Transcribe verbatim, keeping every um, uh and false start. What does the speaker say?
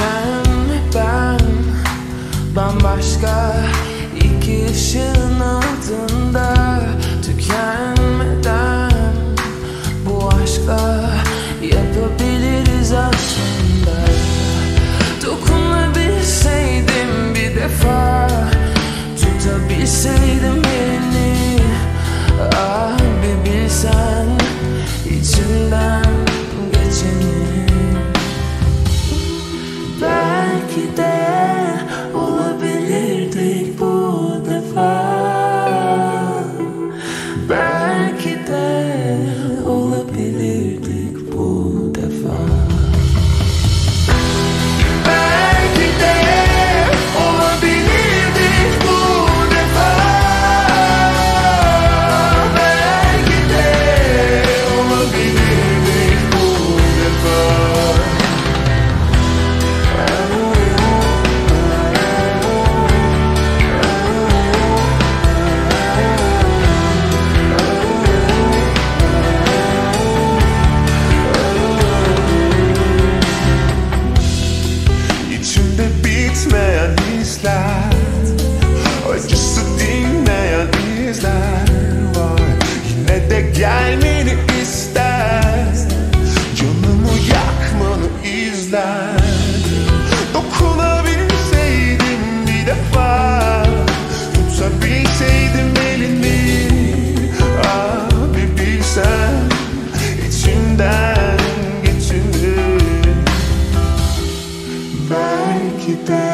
Sen ve ben bambaşka iki ışığın altında, tükenmeden bu aşkla yapabiliriz aslında. Dokunabilseydim bir defa, tutabilseydim elini, ah bir bilsen içimden geçeni. Belki de olabilirdik bu defa. Belki de olabilirdik bu defa. Belki de olabilirdik bu defa. Belki de olabilirdik bu defa. İçimde bitmeyen hisler, acısı dinmeyen izler var. Yine de gelmeni ister, canımı yakmanı izler. Dokunabilseydim bir defa, tutabilseydim elini, ah bir bilsen içimden geçeni. Belki de